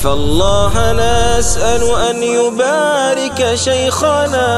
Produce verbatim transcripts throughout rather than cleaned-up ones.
فالله نسأل أن يبارك شيخنا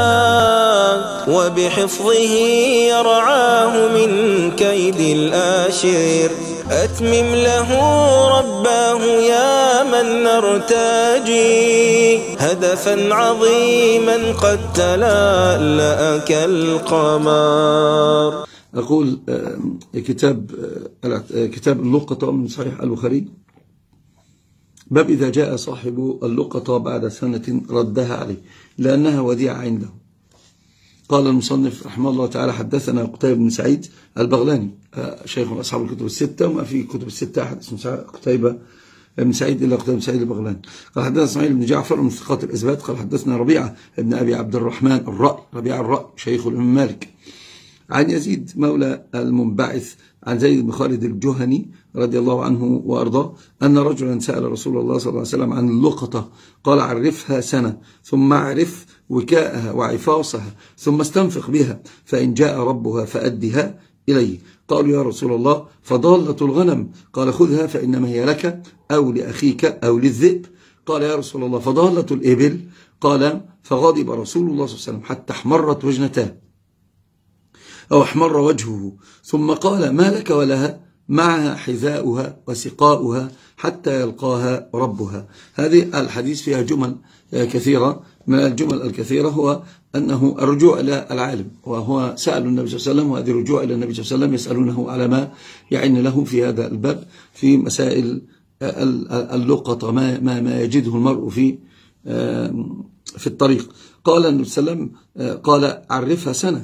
وبحفظه يرعاه من كيد الآشر. أتمم له رباه يا من نرتجي هدفا عظيما قد تلألأ كالقمر. أقول كتاب كتاب اللقطة من صحيح البخاري، باب إذا جاء صاحب اللقطة بعد سنة ردها عليه لأنها وديعة عنده. قال المصنف رحمه الله تعالى: حدثنا قتيبة بن سعيد البغلاني، شيخ من أصحاب الكتب الستة، وما في كتب الستة أحد اسمه قتيبة بن سعيد إلا قتيبة بن سعيد البغلاني. قال حدثنا إسماعيل بن جعفر من ثقات الإثبات. قال حدثنا ربيعة ابن أبي عبد الرحمن الرأي، ربيعة الرأي شيخ الإمام مالك، عن يزيد مولى المنبعث عن زيد بن خالد الجهني رضي الله عنه وأرضاه أن رجلا سأل رسول الله صلى الله عليه وسلم عن اللقطة، قال: عرفها سنة ثم اعرف وكاءها وعفاصها ثم استنفق بها، فإن جاء ربها فأدها إليه. قالوا: يا رسول الله فضالة الغنم؟ قال: خذها فإنما هي لك أو لأخيك أو للذئب. قال: يا رسول الله فضالة الإبل؟ قال: فغضب رسول الله صلى الله عليه وسلم حتى احمرت وجنتاه أو احمر وجهه، ثم قال: ما لك ولها؟ معها حذاؤها وسقاؤها حتى يلقاها ربها. هذه الحديث فيها جمل كثيرة، من الجمل الكثيرة هو أنه الرجوع إلى العالم، وهو سأل النبي صلى الله عليه وسلم، وهذه الرجوع إلى النبي صلى الله عليه وسلم يسألونه على ما يعين له في هذا الباب في مسائل اللقطة، ما, ما, ما يجده المرء في في الطريق. قال النبي صلى الله عليه وسلم: قال: عرفها سنة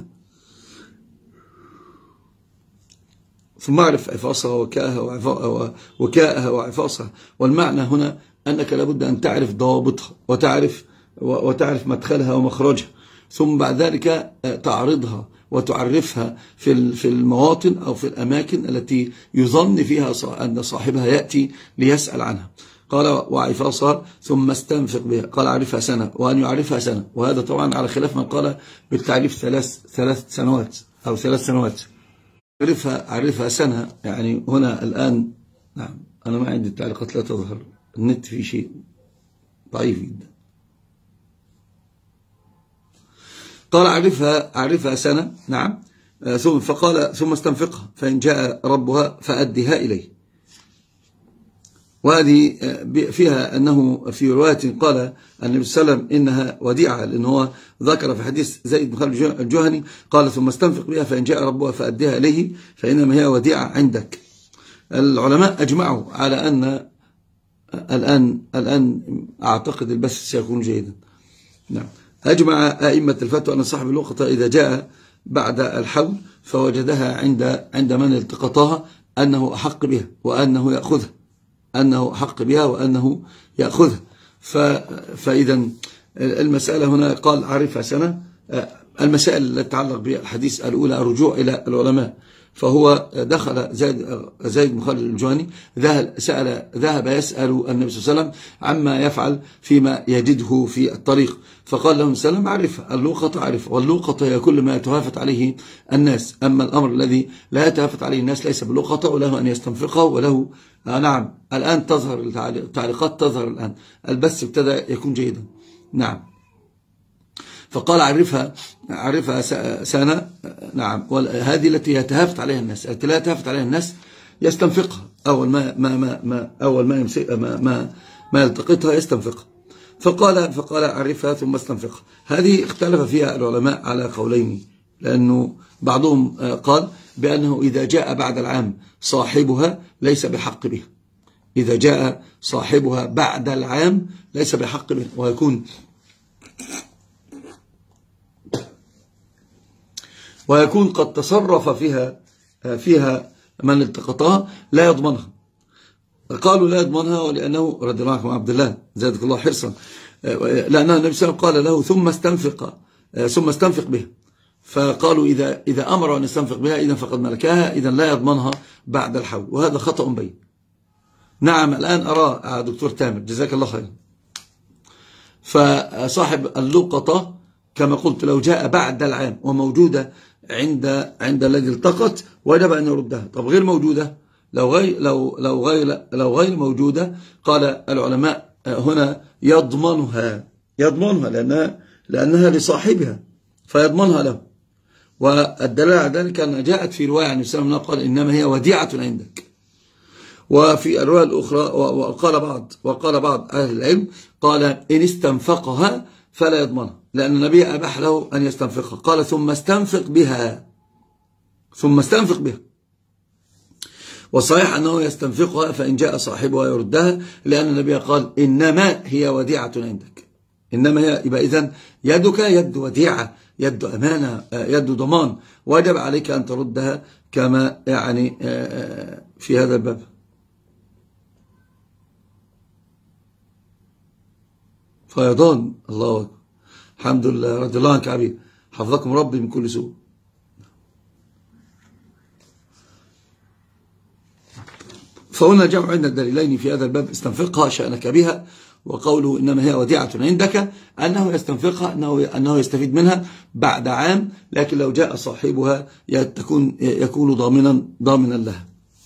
ثم اعرف عفاصها وكاءها وكاءها وعفاصها. والمعنى هنا أنك لابد أن تعرف ضوابطها وتعرف وتعرف مدخلها ومخرجها، ثم بعد ذلك تعرضها وتعرفها في في المواطن أو في الأماكن التي يظن فيها أن صاحبها يأتي ليسأل عنها. قال: وعفاصها ثم استنفق بها. قال: عرفها سنة، وأن يعرفها سنة، وهذا طبعا على خلاف من قال بالتعريف ثلاث ثلاث سنوات أو ثلاث سنوات. عرفها عرفها سنة، يعني هنا الآن نعم أنا ما عندي التعليقات لا تظهر، النت في شيء ضعيف جدا. قال: عرفها عرفها سنة، نعم، ثم فقال: ثم استنفقها فإن جاء ربها فأدها إليه. وهذه فيها أنه في رواية قال النبي صلى الله عليه وسلم إنها وديعة، لأنه هو ذكر في حديث زيد بن خالد الجهني قال: ثم استنفق بها فإن جاء ربها فأدها إليه فإنما هي وديعة عندك. العلماء أجمعوا على أن الآن الآن أعتقد البث سيكون جيدا. نعم، أجمع أئمة الفتوى أن صاحب اللقطة إذا جاء بعد الحول فوجدها عند عند من التقطها أنه أحق بها وأنه يأخذها أنه حق بها وأنه يأخذها. فإذا المسألة هنا قال: عرفها سنة. المسائل التي تتعلق بالحديث الأولى الرجوع إلى العلماء، فهو دخل زيد, زيد بن خالد الجهني ذهب, سأل ذهب يسأل النبي صلى الله عليه وسلم عما يفعل فيما يجده في الطريق، فقال له السلام: عرفها اللقطة عرفها، واللقطة هي كل ما يتهافت عليه الناس، أما الأمر الذي لا يتهافت عليه الناس ليس باللقطة، وله أن يستنفقه وله. آه نعم، الآن تظهر التعليقات، تظهر الآن البث ابتدى يكون جيدا. نعم، فقال: عرفها عرفها سنة، نعم، وهذه التي يتهافت عليها الناس، التي لا يتهافت عليها الناس يستنفقها أول ما ما ما, ما أول ما يمسك ما ما, ما يلتقطها يستنفقها. فقال فقال عرفها ثم استنفقها. هذه اختلف فيها العلماء على قولين، لأنه بعضهم قال بأنه إذا جاء بعد العام صاحبها ليس بحق بها، إذا جاء صاحبها بعد العام ليس بحق بها، ويكون ويكون قد تصرف فيها فيها من التقطها لا يضمنها. قالوا لا يضمنها ولأنه رضي الله عنه عبد الله زادك الله حرصا، لأن النبي صلى الله عليه وسلم قال له ثم استنفق ثم استنفق بها، فقالوا إذا إذا أمر أن يستنفق بها إذا فقد ملكها، إذا لا يضمنها بعد الحول، وهذا خطأ بين. نعم، الآن أرى دكتور تامر جزاك الله خير. فصاحب اللقطة كما قلت لو جاء بعد العام وموجودة عند عند الذي التقط وجب أن يردها. طب غير موجودة، لو غير لو لو غير لو غير موجودة، قال العلماء هنا يضمنها يضمنها لأنها, لأنها لصاحبها فيضمنها له. والدلالة على ذلك أن جاءت في رواية عن السلام قال إنما هي وديعة عندك. وفي الرواية الأخرى وقال بعض وقال بعض أهل العلم قال إن استنفقها فلا يضمنها، لأن النبي أباح له أن يستنفقها. قال ثم استنفق بها ثم استنفق بها والصحيح أنه يستنفقها فإن جاء صاحبها يردها، لأن النبي قال إنما هي وديعة عندك. إنما هي يبقى إذن يدك يد وديعة، يد أمانة، يد ضمان، وجب عليك أن تردها كما يعني في هذا الباب. فيضان الله أكبر. الحمد لله رضي الله عنك عبيد، حفظكم ربي من كل سوء. فهنا جمع عندنا الدليلين في هذا الباب، استنفقها شأنك بها، وقوله إنما هي وديعة عندك أنه يستنفقها أنه, أنه يستفيد منها بعد عام، لكن لو جاء صاحبها يكون, يكون ضامنا ضامنا لها.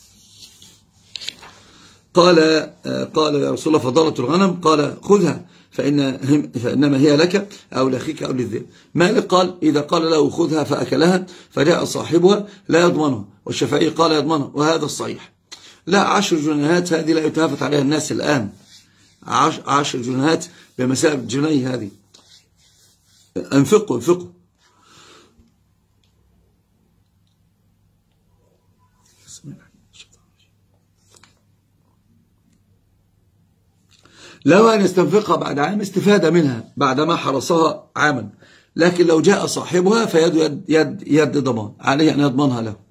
قال قال يا رسول الله فضلت الغنم؟ قال خذها فإن فإنما هي لك أو لأخيك أو للذئب. مالك قال إذا قال له خذها فأكلها فجاء صاحبها لا يضمنها، والشافعي قال يضمنها، وهذا الصحيح. لا عشر جنيهات هذه لا يتهافت عليها الناس الآن، عشر جنيهات بمثابة جنيه هذه. انفقوا انفقوا. لو أن يستنفقها بعد عام استفاد منها بعدما حرصها عاما، لكن لو جاء صاحبها فيد يد, يد, يد ضمان، عليه أن يضمنها له،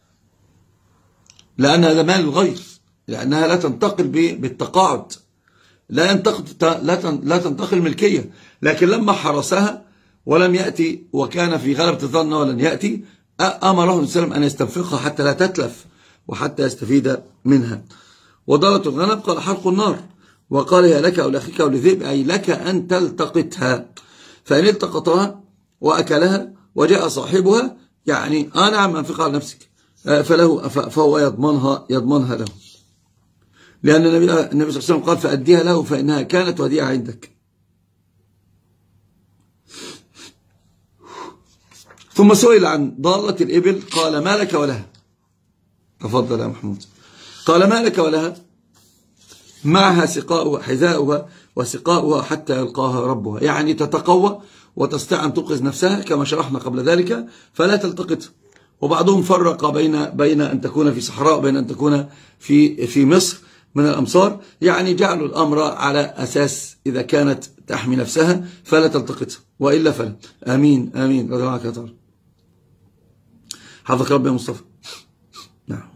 لأنها لا مال الغير، لأنها لا تنتقل بالتقاعد، لا لا تنتقل ملكية. لكن لما حرسها ولم يأتي وكان في غلبة الظن ولن يأتي، أمره النبي صلى الله عليه وسلم أن يستنفقها حتى لا تتلف وحتى يستفيد منها. وضالة الغنم قال حرق النار، وقال هي لك أو لأخيك أو لذئب، أي لك أن تلتقطها، فإن التقطها وأكلها وجاء صاحبها يعني أنا عم أنفقها على نفسك فله فهو يضمنها يضمنها له، لأن النبي صلى الله عليه وسلم قال فأديها له فإنها كانت وديعة عندك. ثم سئل عن ضالة الإبل قال ما لك ولها؟ تفضل يا محمود. قال ما لك ولها؟ معها سقاؤها حذاؤها وسقاؤها حتى يلقاها ربها، يعني تتقوى وتستطيع أن تنقذ نفسها كما شرحنا قبل ذلك، فلا تلتقطها. وبعضهم فرق بين بين أن تكون في صحراء وبين أن تكون في في مصر من الأمصار، يعني جعلوا الأمر على أساس إذا كانت تحمي نفسها فلا تلتقطها، وإلا فلا. آمين آمين. رضي الله عنك يا طارق، حفظك ربي يا مصطفى. نعم.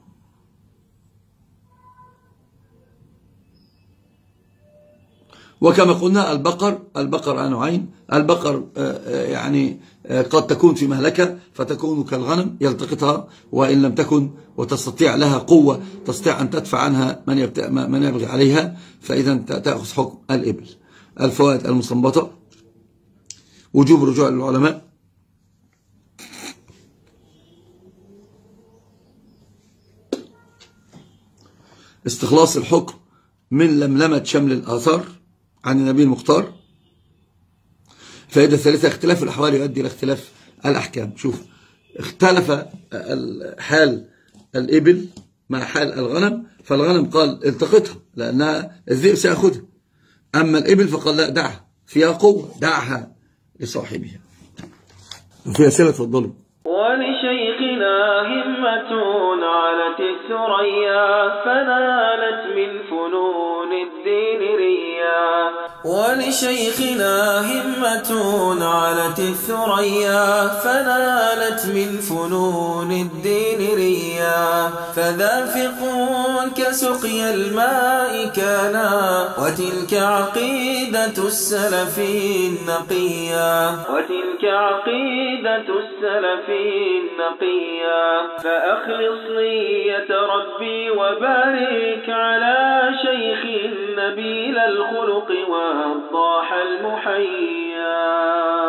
وكما قلنا البقر البقر نوعين، البقر يعني قد تكون في مهلكة فتكون كالغنم يلتقطها، وإن لم تكن وتستطيع لها قوة تستطيع أن تدفع عنها من من يبغي عليها، فإذا تأخذ حكم الإبل. الفوائد المستنبطة: وجوب رجوع للعلماء، استخلاص الحكم من لملمة شمل الآثار عن النبي المختار. فائدة الثالثة: اختلاف الأحوال يؤدي إلى اختلاف الأحكام. شوف، اختلف حال الإبل مع حال الغنم، فالغنم قال التقطها لأنها الذئب سيأخذها، أما الإبل فقال لا دعها، فيها قوة، دعها لصاحبها. وفي أسئلة تفضلوا. ولشيخنا همة علت الثريا فنالت من فنون الدين ريا. ولشيخنا همة علت الثريا فنالت من فنون الدين ريا. فذا فقه كسقي الماء كانا وتلك عقيدة السلف النقيا. وتلك عقيدة السلف النقيا. فأخلص نية ربي وبارك على شيخ نبيل الخلق والضاح المحيا.